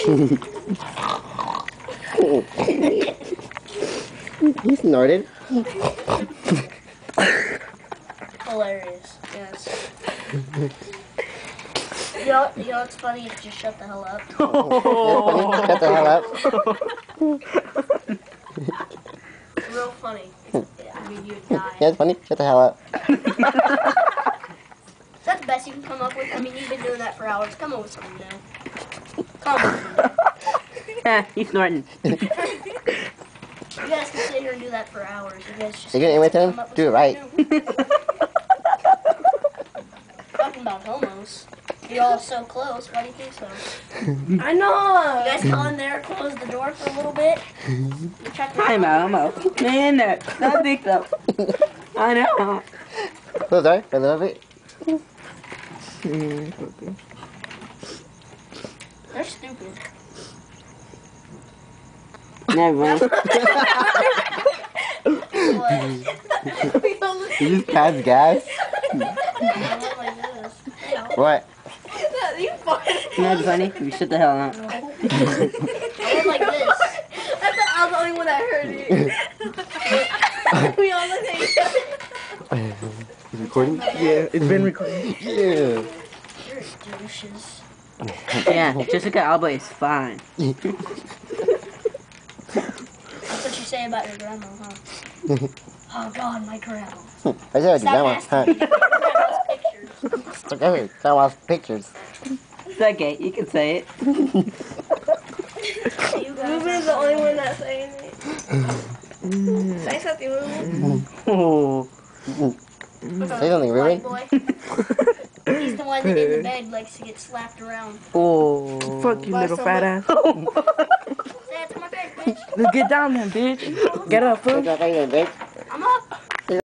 You snorted. Hilarious. Yes. You know what's funny? Just shut the hell up. Funny. Shut the hell up. Real funny. I mean, you'd die. Yeah, it's funny. Shut the hell up. Is that the best you can come up with? I mean, you've been doing that for hours. Come up with something new. Come on. Yeah, he's snorting. You guys can sit here and do that for hours. You guys just You gonna imitate him? come up with Do it right. something new. Talking about homos. You're all so close. Why do you think so? I know. You guys go in there, close the door for a little bit. You check the I'm out. Man, I think so. I know. Close the door for a little bit. They're stupid. Never mind. What? You just pass gas. What? You fucking. You know what's funny? You shut the hell up. I went like this. I thought I was the only one that heard it. We all looked at each other. Is it recording? Yeah, it's been recording. Yeah. You're douches. Yeah, Jessica Alba is fine. That's what you say about your grandma, huh? Oh God, my grandma. I said Stop grandma. asking me. Your grandma's pictures. It's okay. Grandma's pictures. It's okay, you can say it. You guys Ruben's the only one that's saying it. Say something, Ruben. Oh. Say something, Ruben. White boy. He's the one that in the bed likes to get slapped around. Oh. Fuck you, By little fat ass. Say it to my face, bitch. Let's get down then, bitch. Get up, fool. What's up, how you doing, bitch?